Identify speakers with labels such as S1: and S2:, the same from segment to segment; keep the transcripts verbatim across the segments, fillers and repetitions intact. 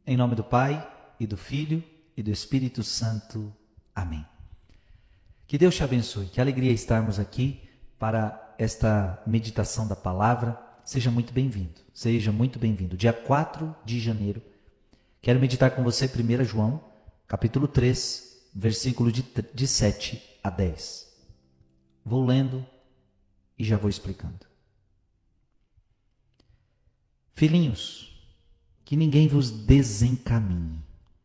S1: Em nome do Pai, e do Filho, e do Espírito Santo. Amém. Que Deus te abençoe, que alegria estarmos aqui para esta meditação da palavra. Seja muito bem-vindo, seja muito bem-vindo. Dia quatro de janeiro, quero meditar com você primeiro João, capítulo três, versículo de, de sete a dez. Vou lendo e já vou explicando. Filhinhos, que ninguém vos desencaminhe.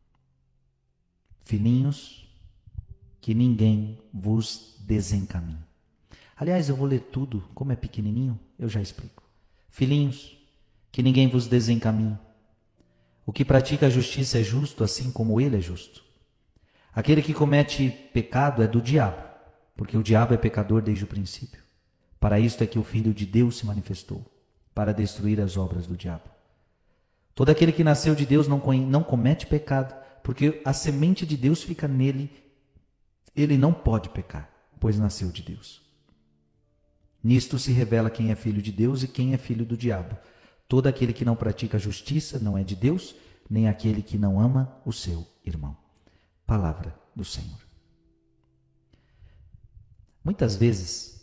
S1: Filhinhos, que ninguém vos desencaminhe. Aliás, eu vou ler tudo, como é pequenininho, eu já explico. Filhinhos, que ninguém vos desencaminhe. O que pratica a justiça é justo, assim como ele é justo. Aquele que comete pecado é do diabo, porque o diabo é pecador desde o princípio. Para isto é que o Filho de Deus se manifestou, para destruir as obras do diabo. Todo aquele que nasceu de Deus não, não comete pecado, porque a semente de Deus fica nele. Ele não pode pecar, pois nasceu de Deus. Nisto se revela quem é filho de Deus e quem é filho do diabo. Todo aquele que não pratica a justiça não é de Deus, nem aquele que não ama o seu irmão. Palavra do Senhor. Muitas vezes,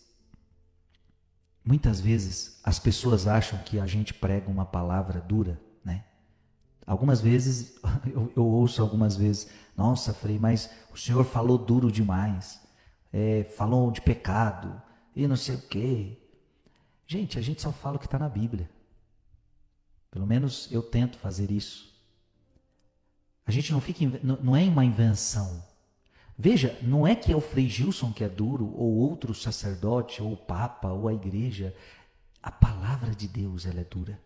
S1: muitas vezes as pessoas acham que a gente prega uma palavra dura, né? Algumas vezes, eu, eu ouço algumas vezes, nossa, Frei, mas o senhor falou duro demais, é, falou de pecado e não sei o quê. Gente, a gente só fala o que está na Bíblia. Pelo menos eu tento fazer isso. A gente não fica, não é uma invenção. Veja, não é que é o Frei Gilson que é duro, ou outro sacerdote, ou o Papa, ou a igreja. A palavra de Deus, ela é dura.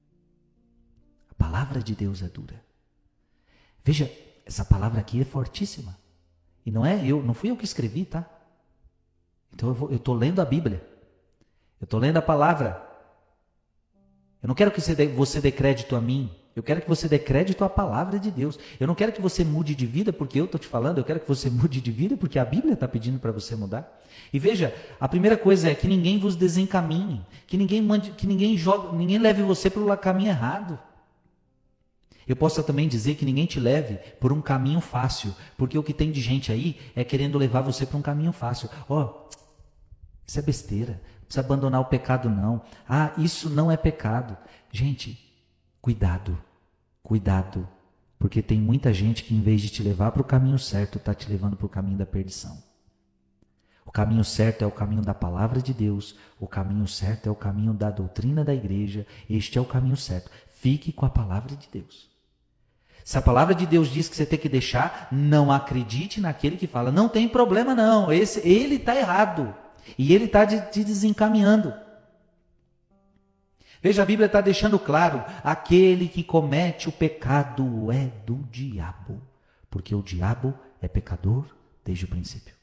S1: A palavra de Deus é dura. Veja, essa palavra aqui é fortíssima. E não é eu, não fui eu que escrevi, tá? Então eu estou lendo a Bíblia. Eu estou lendo a palavra. Eu não quero que você dê, você dê crédito a mim. Eu quero que você dê crédito à palavra de Deus. Eu não quero que você mude de vida porque eu estou te falando. Eu quero que você mude de vida porque a Bíblia está pedindo para você mudar. E veja, a primeira coisa é que ninguém vos desencaminhe. Que ninguém mande, que ninguém jogue, ninguém leve você para o caminho errado. Eu posso também dizer que ninguém te leve por um caminho fácil, porque o que tem de gente aí é querendo levar você para um caminho fácil. Ó, oh, isso é besteira, não precisa abandonar o pecado não. Ah, isso não é pecado. Gente, cuidado, cuidado, porque tem muita gente que em vez de te levar para o caminho certo, está te levando para o caminho da perdição. O caminho certo é o caminho da palavra de Deus, o caminho certo é o caminho da doutrina da igreja, este é o caminho certo. Fique com a palavra de Deus. Se a palavra de Deus diz que você tem que deixar, não acredite naquele que fala, não tem problema não, esse, ele está errado. E ele está te desencaminhando. Veja, a Bíblia está deixando claro, aquele que comete o pecado é do diabo. Porque o diabo é pecador desde o princípio.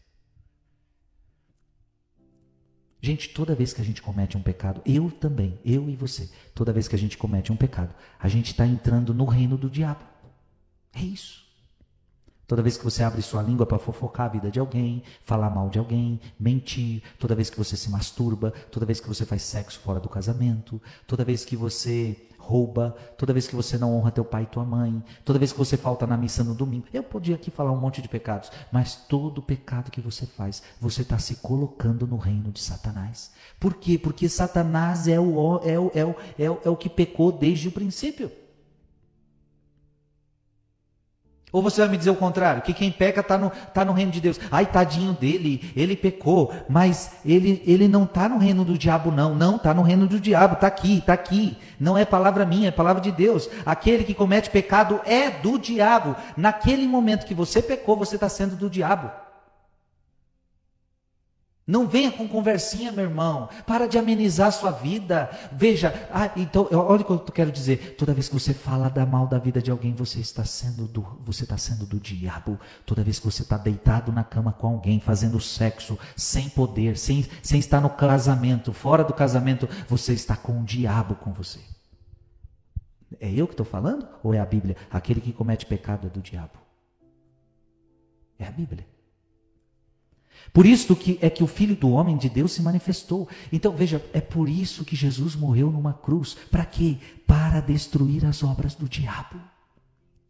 S1: Gente, toda vez que a gente comete um pecado, eu também, eu e você, toda vez que a gente comete um pecado, a gente está entrando no reino do diabo. É isso. Toda vez que você abre sua língua para fofocar a vida de alguém, falar mal de alguém, mentir, toda vez que você se masturba, toda vez que você faz sexo fora do casamento, toda vez que você rouba, toda vez que você não honra teu pai e tua mãe, toda vez que você falta na missa no domingo. Eu podia aqui falar um monte de pecados, mas todo pecado que você faz, você está se colocando no reino de Satanás. Por quê? Porque Satanás é o, é o, é o, é o, é o que pecou desde o princípio. Ou você vai me dizer o contrário, que quem peca está no, tá no reino de Deus. Ai, tadinho dele, ele pecou, mas ele, ele não está no reino do diabo não. Não, está no reino do diabo, está aqui, está aqui. Não é palavra minha, é palavra de Deus. Aquele que comete pecado é do diabo. Naquele momento que você pecou, você está sendo do diabo. Não venha com conversinha, meu irmão. Para de amenizar a sua vida. Veja, ah, então, olha o que eu quero dizer. Toda vez que você fala da mal da vida de alguém, você está sendo do, você está sendo do diabo. Toda vez que você está deitado na cama com alguém, fazendo sexo, sem poder, sem, sem estar no casamento, fora do casamento, você está com o diabo com você. É eu que estou falando? Ou é a Bíblia? Aquele que comete pecado é do diabo. É a Bíblia. Por isso que é que o Filho do Homem de Deus se manifestou. Então veja, é por isso que Jesus morreu numa cruz. Para quê? Para destruir as obras do diabo.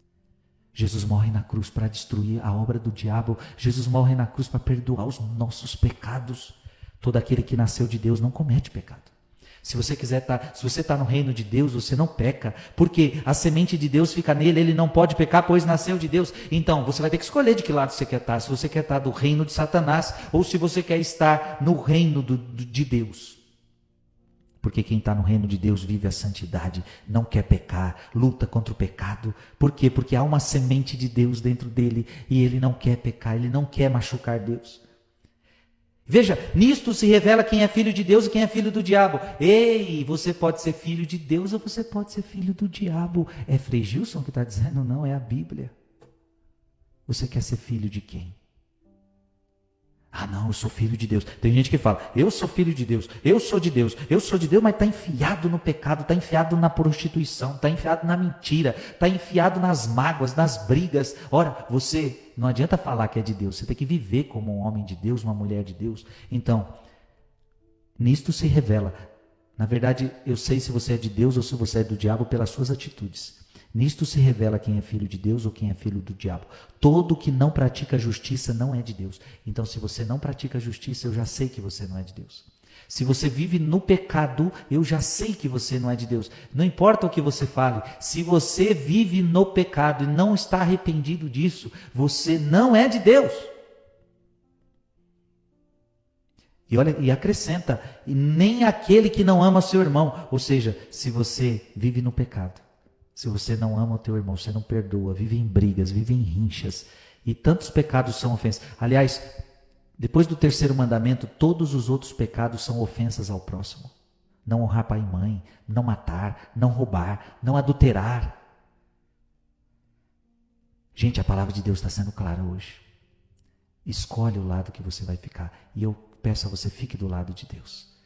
S1: Jesus morre na cruz para destruir a obra do diabo. Jesus morre na cruz para perdoar os nossos pecados. Todo aquele que nasceu de Deus não comete pecado. Se você quiser estar, se você está no reino de Deus, você não peca, porque a semente de Deus fica nele, ele não pode pecar, pois nasceu de Deus. Então, você vai ter que escolher de que lado você quer estar, se você quer estar do reino de Satanás, ou se você quer estar no reino do, do, de Deus. Porque quem está no reino de Deus vive a santidade, não quer pecar, luta contra o pecado. Por quê? Porque há uma semente de Deus dentro dele, e ele não quer pecar, ele não quer machucar Deus. Veja, nisto se revela quem é filho de Deus e quem é filho do diabo. Ei, você pode ser filho de Deus ou você pode ser filho do diabo. É Frei Gilson que está dizendo? Não, é a Bíblia. Você quer ser filho de quem? Ah, não, eu sou filho de Deus. Tem gente que fala, eu sou filho de Deus, eu sou de Deus, eu sou de Deus, mas está enfiado no pecado, está enfiado na prostituição, está enfiado na mentira, está enfiado nas mágoas, nas brigas. Ora, você, não adianta falar que é de Deus, você tem que viver como um homem de Deus, uma mulher de Deus. Então, nisto se revela. Na verdade, eu sei se você é de Deus ou se você é do diabo pelas suas atitudes. Nisto se revela quem é filho de Deus ou quem é filho do diabo. Todo que não pratica justiça não é de Deus. Então, se você não pratica justiça, eu já sei que você não é de Deus. Se você vive no pecado, eu já sei que você não é de Deus. Não importa o que você fale, se você vive no pecado e não está arrependido disso, você não é de Deus. E olha, e acrescenta, e nem aquele que não ama seu irmão. Ou seja, se você vive no pecado, se você não ama o teu irmão, você não perdoa, vive em brigas, vive em rinchas, e tantos pecados são ofensas. Aliás, depois do terceiro mandamento, todos os outros pecados são ofensas ao próximo. Não honrar pai e mãe, não matar, não roubar, não adulterar. Gente, a palavra de Deus está sendo clara hoje. Escolhe o lado que você vai ficar. E eu peço a você, fique do lado de Deus.